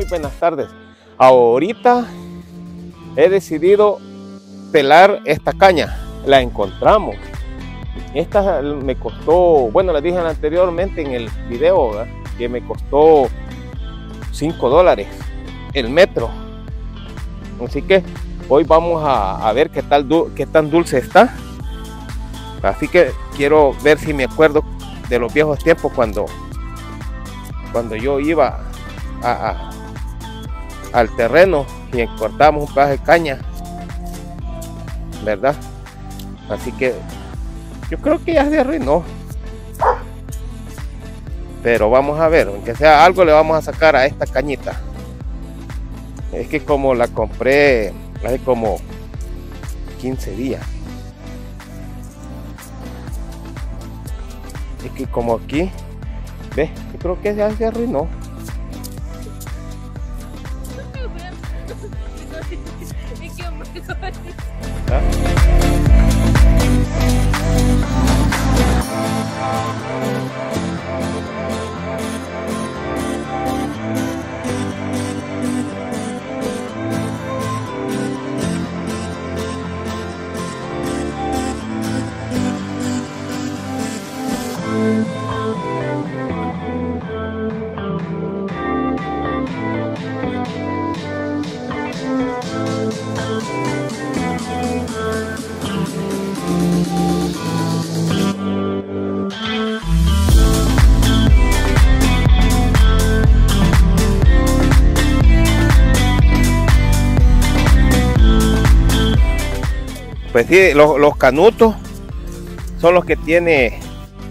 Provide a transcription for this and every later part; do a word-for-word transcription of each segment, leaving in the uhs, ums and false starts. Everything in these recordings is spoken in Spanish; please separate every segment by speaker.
Speaker 1: buenas tardes. Ahorita he decidido pelar esta caña. La encontramos. Esta me costó, bueno, les dije anteriormente en el video, ¿verdad?, que me costó cinco dólares el metro. Así que hoy vamos a, a ver qué tal, qué tan dulce está. Así que quiero ver si me acuerdo de los viejos tiempos cuando, cuando yo iba a, a, al terreno y cortábamos un pedazo de caña, ¿verdad? Así que yo creo que ya se arruinó, pero vamos a ver, aunque sea algo le vamos a sacar a esta cañita. Es que como la compré hace como quince días, es que como aquí, ve, yo creo que ya se arruinó. ¿Ah? Pues sí, los, los canutos son los que tiene,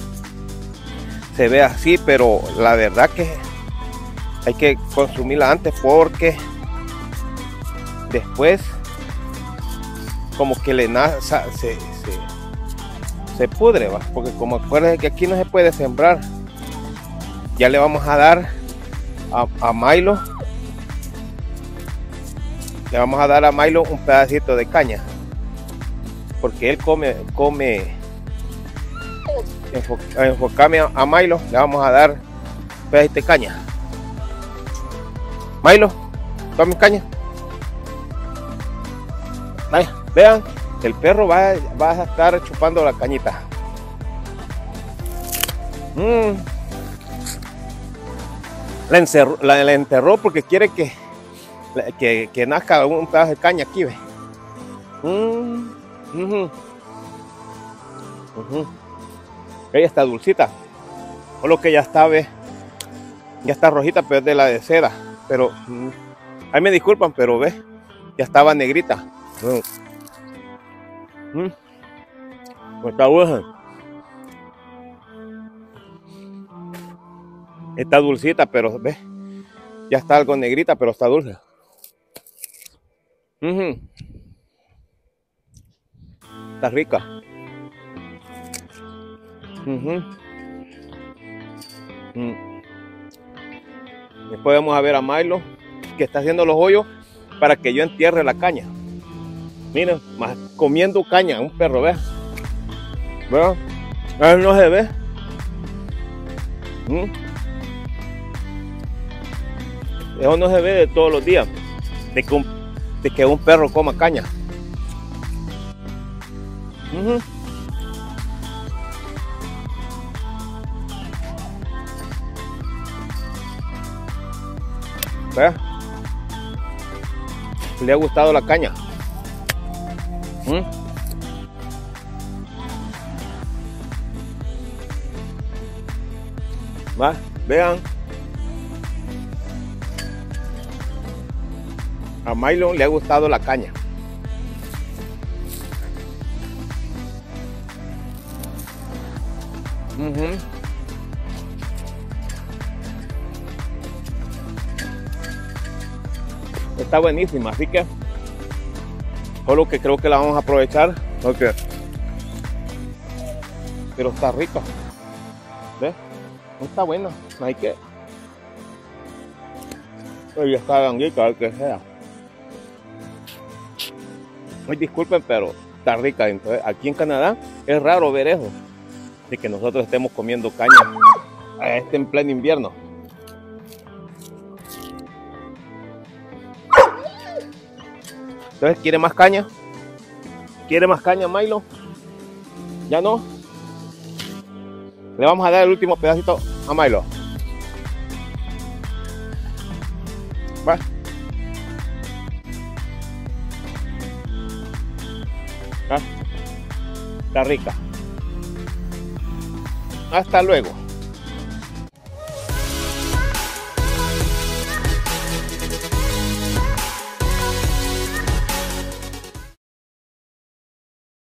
Speaker 1: se ve así, pero la verdad que hay que consumirla antes porque después como que le nace, se, se, se pudre, ¿va? Porque como acuérdense que aquí no se puede sembrar. Ya le vamos a dar a, a Milo, le vamos a dar a Milo un pedacito de caña, porque él come, come, enfo, enfocame a, a Milo, le vamos a dar un pedacito de caña. Milo, tome caña. Vaya, vean, el perro va, va a estar chupando la cañita. Mm. La, encerró, la, la enterró porque quiere que, que, que nazca un pedazo de caña aquí, ve. Mm. Uh-huh. Uh-huh. Ella está dulcita, solo que ya está, ve, ya está rojita, pero es de la de seda. Pero mm, ahí me disculpan, pero ve, ya estaba negrita. Mm. Mm. Está buena. Está dulcita, pero ve, ya está algo negrita, pero está dulce. Uh-huh. Está rica. Uh-huh. Mm. Después vamos a ver a Milo que está haciendo los hoyos para que yo entierre la caña. Miren, más comiendo caña, un perro, ve. ¿Vean? Él no se ve. ¿Mm? Eso no se ve de todos los días, de que un, de que un perro coma caña. Uh-huh. ¿Ve? Le ha gustado la caña. ¿Mm? Va, vean. A Milo le ha gustado la caña. Uh-huh. Está buenísima, así que solo que creo que la vamos a aprovechar. Okay. Pero está rica, ¿ves? Está buena, hay que. Oye, está ganguita, al que sea. Ay, disculpen, pero está rica. Entonces, aquí en Canadá es raro ver eso, de que nosotros estemos comiendo caña a este en pleno invierno. Entonces, ¿quiere más caña? ¿Quiere más caña, Milo? ¿Ya no? Le vamos a dar el último pedacito a Milo. Va. ¿Ah? Está rica. Hasta luego.